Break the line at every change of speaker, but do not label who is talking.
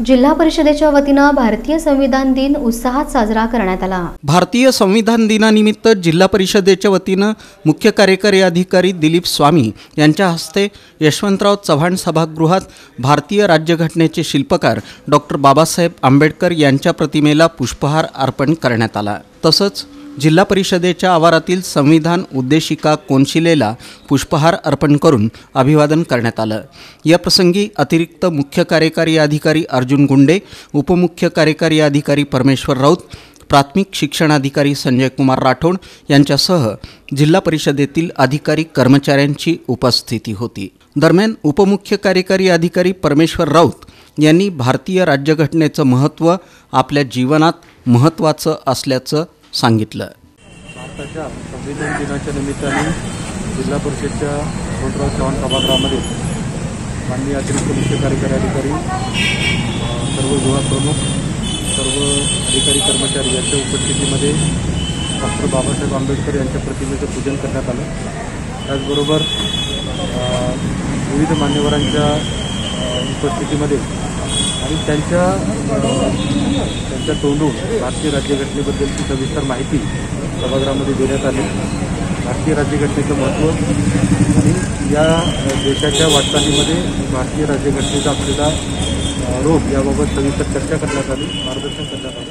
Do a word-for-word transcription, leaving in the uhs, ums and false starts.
जिल्हा परिषदेच्या वतीने भारतीय संविधान दिन उत्साहात साजरा करण्यात आला।
भारतीय संविधान दिनानिमित्त जिल्हा परिषदेच्या वतीने मुख्य कार्यकारी अधिकारी दिलीप स्वामी यांच्या हस्ते यशवंतराव चव्हाण सभागृहात भारतीय राज्यघटनेचे शिल्पकार डॉक्टर बाबासाहेब आंबेडकर यांच्या प्रतिमेला पुष्पहार अर्पण करण्यात आला। तसंच जिल्हा परिषदेच्या आवारातील संविधान उद्देशिका कोनशिलेला पुष्पहार अर्पण करून अभिवादन करण्यात आलं। या प्रसंगी अतिरिक्त मुख्य कार्यकारी अधिकारी अर्जुन गुंडे, उपमुख्य कार्यकारी अधिकारी परमेश्वर राऊत, प्राथमिक शिक्षणाधिकारी संजय कुमार राठोड यांच्यासह जिल्हा परिषदेतील अधिकारी कर्मचाऱ्यांची उपस्थिती होती। दरम्यान उपमुख्य कार्यकारी अधिकारी परमेश्वर राऊत यांनी भारतीय राज्यघटनेचं महत्त्व आपल्या जीवनात महत्त्वाचं असल्याचं सांगितलं।
भारताच्या संविधान दिनाच्या निमित्ताने जिल्हा परिषदेच्या यशवंतराव चव्हाण सभागृहामध्ये माननीय अतिरिक्त मुख्य कार्यकारी अधिकारी, सर्व विभाग प्रमुख, सर्व अधिकारी कर्मचारी यांच्या उपस्थितीमध्ये डॉक्टर बाबासाहेब आंबेडकर यांच्या प्रतिमेचं पूजन करण्यात आलं। त्याचबरोबर विविध मान्यवरांच्या उपस्थितीमध्ये आणि त्यांच्या त्यांच्या तोंडून भारतीय राज्यघटनेबद्दलची सविस्तर माहिती सभागृहामध्ये देण्यात आली। भारतीय राज्यघटनेचं महत्त्व आणि या देशाच्या वाटचालीमध्ये भारतीय राज्यघटनेचा असलेला रोल याबाबत सविस्तर चर्चा करण्यात आली, मार्गदर्शन करण्यात आलं।